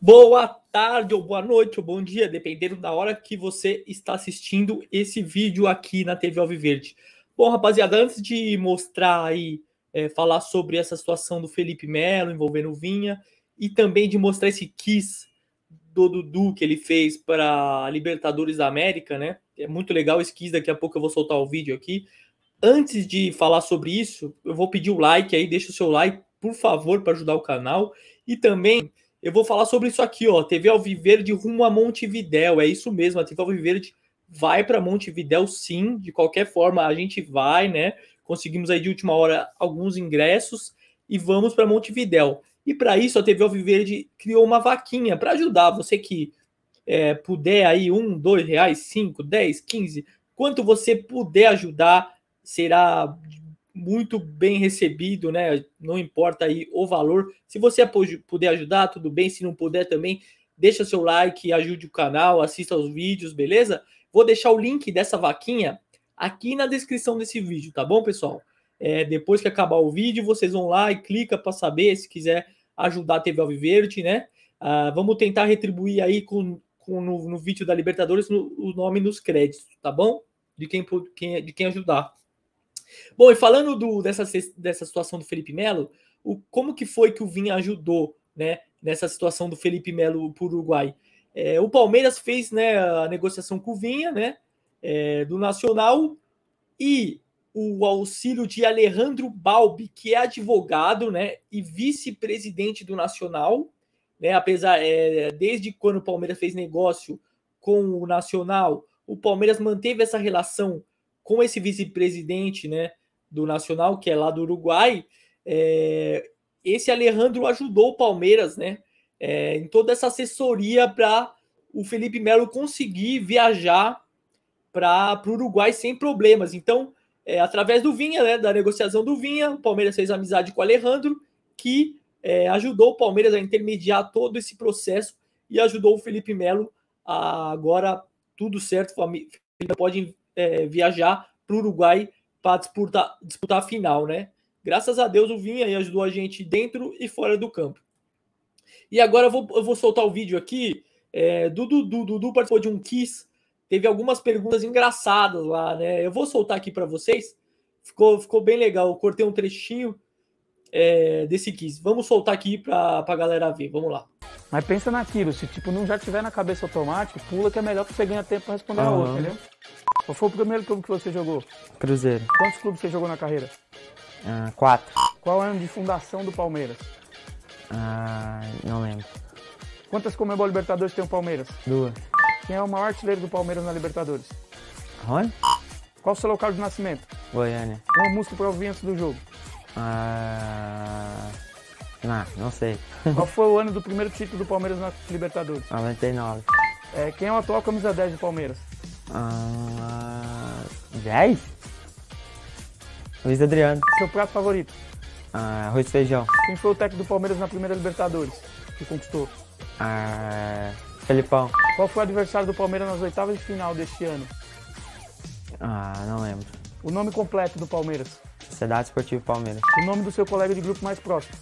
Boa tarde, ou boa noite, ou bom dia, dependendo da hora que você está assistindo esse vídeo aqui na TV Alviverde. Bom, rapaziada, antes de mostrar aí, falar sobre essa situação do Felipe Melo envolvendo o Vinha, e também de mostrar esse quiz do Dudu que ele fez para a Libertadores da América, né? É muito legal esse quiz, daqui a pouco eu vou soltar o vídeo aqui. Antes de falar sobre isso, eu vou pedir o like aí, deixa o seu like, por favor, para ajudar o canal. E também eu vou falar sobre isso aqui, ó, TV Alviverde rumo a Montevidéu. É isso mesmo, a TV Alviverde vai para Montevidéu, sim. De qualquer forma, a gente vai, né? Conseguimos aí de última hora alguns ingressos e vamos para Montevidéu. E para isso, a TV Alviverde criou uma vaquinha para ajudar você que puder aí, R$ 2, 5, 10, 15, quanto você puder ajudar, será muito bem recebido, né? Não importa aí o valor. Se você puder ajudar, tudo bem. Se não puder também, deixa seu like, ajude o canal, assista aos vídeos, beleza? Vou deixar o link dessa vaquinha aqui na descrição desse vídeo, tá bom, pessoal? Depois que acabar o vídeo, vocês vão lá e clica para saber se quiser ajudar a TV Alviverde, né? Vamos tentar retribuir aí no vídeo da Libertadores o nome nos créditos, tá bom? De quem ajudar. Bom, e falando dessa situação do Felipe Melo, como que foi que o Vinha ajudou, né, nessa situação do Felipe Melo para o Uruguai? O Palmeiras fez, né, a negociação com o Vinha, né, do Nacional, e o auxílio de Alejandro Balbi, que é advogado, né, e vice-presidente do Nacional, né, apesar, desde quando o Palmeiras fez negócio com o Nacional, o Palmeiras manteve essa relação com esse vice-presidente, né, do Nacional, que é lá do Uruguai. Esse Alejandro ajudou o Palmeiras, né, em toda essa assessoria para o Felipe Melo conseguir viajar para o Uruguai sem problemas. Então, através do Vinha, né, da negociação do Vinha, o Palmeiras fez amizade com o Alejandro, que ajudou o Palmeiras a intermediar todo esse processo e ajudou o Felipe Melo a agora tudo certo. O Felipe pode viajar para o Uruguai para disputar a final, né? Graças a Deus o Vinha aí ajudou a gente dentro e fora do campo. E agora eu vou soltar o vídeo aqui. Dudu participou de um quiz. Teve algumas perguntas engraçadas lá, né? Eu vou soltar aqui para vocês. Ficou bem legal. Eu cortei um trechinho desse quiz. Vamos soltar aqui para a galera ver. Vamos lá. Mas pensa naquilo, se tipo não já tiver na cabeça automático, pula que é melhor que você ganha tempo para responder a outra, entendeu? Qual foi o primeiro clube que você jogou? Cruzeiro. Quantos clubes você jogou na carreira? 4. Qual é o ano de fundação do Palmeiras? Não lembro. Quantas Comebol Libertadores tem o Palmeiras? 2. Quem é o maior artilheiro do Palmeiras na Libertadores? Rony? Qual o seu local de nascimento? Goiânia. Uma música para ouvir antes do jogo? Não sei. Qual foi o ano do primeiro título do Palmeiras na Libertadores? 99. Quem é o atual camisa 10 do Palmeiras? 10? Luiz Adriano. Seu prato favorito? Arroz e feijão. Quem foi o técnico do Palmeiras na primeira Libertadores que conquistou? Felipão. Qual foi o adversário do Palmeiras nas oitavas de final deste ano? Não lembro. O nome completo do Palmeiras? Sociedade Esportiva Palmeiras. O nome do seu colega de grupo mais próximo?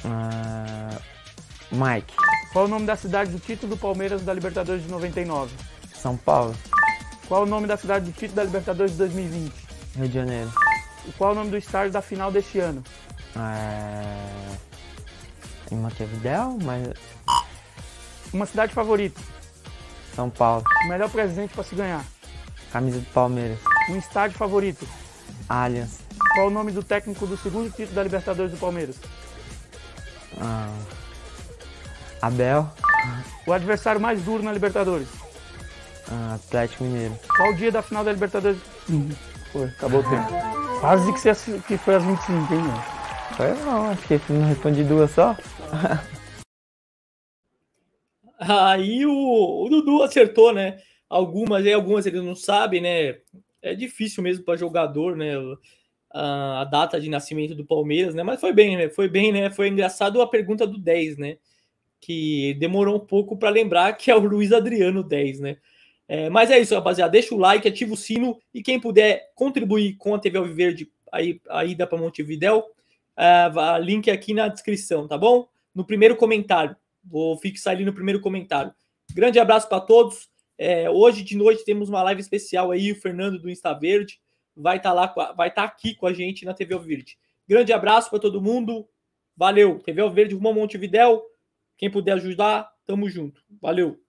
Mike. Qual o nome da cidade do título do Palmeiras da Libertadores de 99? São Paulo. Qual o nome da cidade do título da Libertadores de 2020? Rio de Janeiro. E qual o nome do estádio da final deste ano? Em Montevidéu, mas... Uma cidade favorita? São Paulo. O melhor presente para se ganhar? Camisa do Palmeiras. Um estádio favorito? Allianz. Qual o nome do técnico do segundo título da Libertadores do Palmeiras? Abel. O adversário mais duro na Libertadores? Atlético Mineiro. Qual o dia da final da Libertadores? Foi, acabou o tempo. Quase que foi às 25, hein, mano? Foi não, acho que não respondi 2 só. Aí o Dudu acertou, né? Algumas ele não sabe, né? É difícil mesmo para jogador, né? A data de nascimento do Palmeiras, né? Mas foi bem, né? Foi engraçado a pergunta do 10, né? Que demorou um pouco para lembrar que é o Luiz Adriano 10, né? Mas é isso, rapaziada. Deixa o like, ativa o sino e quem puder contribuir com a TV Alviverde, a ida para Montevidéu, link aqui na descrição, tá bom? No primeiro comentário. Vou fixar ali no primeiro comentário. Grande abraço para todos. Hoje de noite temos uma live especial aí, o Fernando do Insta Verde vai estar aqui com a gente na TV Alviverde. Grande abraço para todo mundo. Valeu. TV Alviverde rumo a Montevidéu. Quem puder ajudar, tamo junto. Valeu.